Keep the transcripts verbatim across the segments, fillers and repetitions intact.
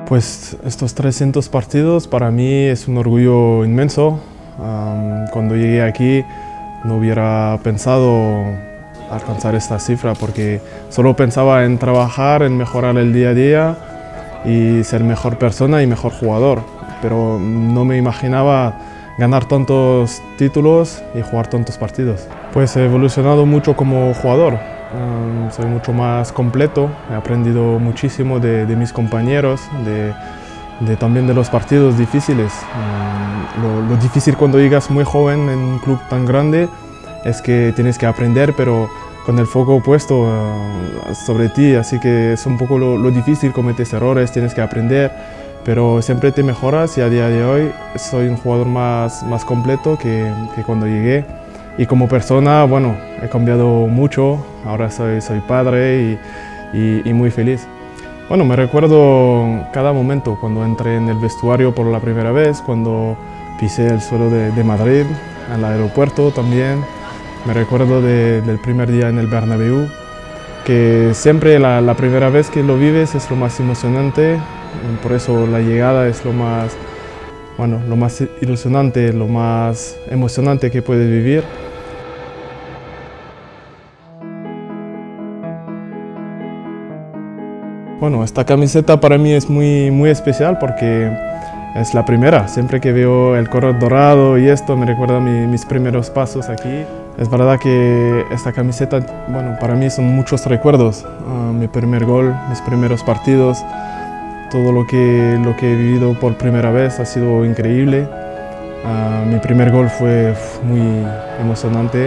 Pues estos trescientos partidos para mí es un orgullo inmenso. Um, cuando llegué aquí no hubiera pensado alcanzar esta cifra porque solo pensaba en trabajar, en mejorar el día a día y ser mejor persona y mejor jugador. Pero no me imaginaba ganar tantos títulos y jugar tantos partidos. Pues he evolucionado mucho como jugador. Um, soy mucho más completo, he aprendido muchísimo de, de mis compañeros, de, de también de los partidos difíciles. Um, lo, lo difícil cuando llegas muy joven en un club tan grande es que tienes que aprender, pero con el foco puesto uh, sobre ti, así que es un poco lo, lo difícil, cometes errores, tienes que aprender, pero siempre te mejoras y a día de hoy soy un jugador más, más completo que, que cuando llegué. Y como persona, bueno, he cambiado mucho, ahora soy, soy padre y, y, y muy feliz. Bueno, me recuerdo cada momento, cuando entré en el vestuario por la primera vez, cuando pisé el suelo de, de Madrid, al aeropuerto también. Me recuerdo de, del primer día en el Bernabéu, que siempre la, la primera vez que lo vives es lo más emocionante, por eso la llegada es lo más, bueno, lo más ilusionante, lo más emocionante que puedes vivir. Bueno, esta camiseta para mí es muy, muy especial porque es la primera. Siempre que veo el color dorado y esto me recuerda mi, mis primeros pasos aquí. Es verdad que esta camiseta, bueno, para mí son muchos recuerdos. Uh, mi primer gol, mis primeros partidos, todo lo que, lo que he vivido por primera vez ha sido increíble. Uh, mi primer gol fue muy emocionante.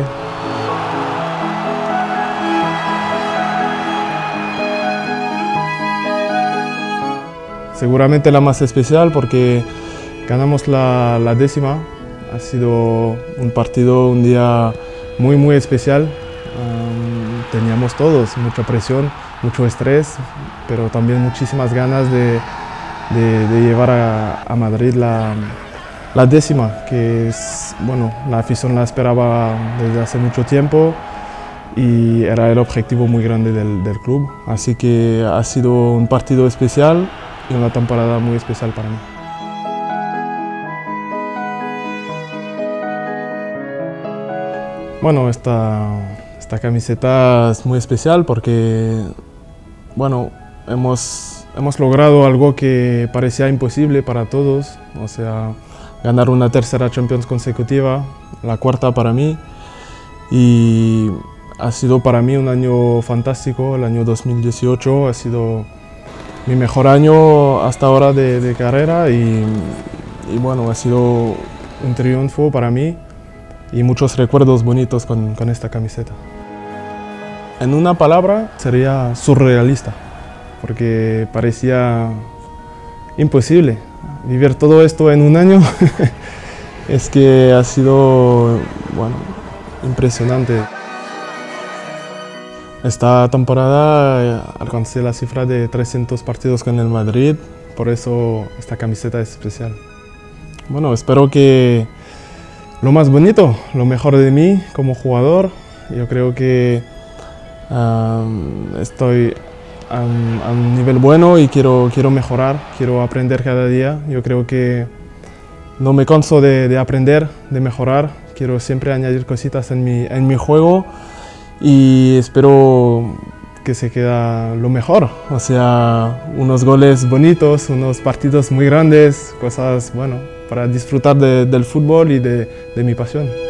Seguramente la más especial porque ganamos la, la décima. Ha sido un partido, un día muy muy especial. Um, teníamos todos mucha presión, mucho estrés, pero también muchísimas ganas de, de, de llevar a, a Madrid la, la décima, que es, bueno, la afición la esperaba desde hace mucho tiempo y era el objetivo muy grande del, del club. Así que ha sido un partido especial y una temporada muy especial para mí. Bueno, esta, esta camiseta es muy especial porque, bueno, hemos, hemos logrado algo que parecía imposible para todos, o sea, ganar una tercera Champions consecutiva, la cuarta para mí, y ha sido para mí un año fantástico. El año dos mil dieciocho ha sido mi mejor año hasta ahora de, de carrera y, y bueno, ha sido un triunfo para mí y muchos recuerdos bonitos con, con esta camiseta. En una palabra sería surrealista, porque parecía imposible vivir todo esto en un año. Es que ha sido, bueno, impresionante. Esta temporada alcancé la cifra de trescientos partidos con el Madrid, por eso esta camiseta es especial. Bueno, espero que lo más bonito, lo mejor de mí como jugador. Yo creo que um, estoy a un, a un nivel bueno y quiero, quiero mejorar, quiero aprender cada día. Yo creo que no me canso de, de aprender, de mejorar. Quiero siempre añadir cositas en mi, en mi juego. Y espero que se quede lo mejor, o sea, unos goles bonitos, unos partidos muy grandes, cosas, bueno, para disfrutar de, del fútbol y de, de mi pasión.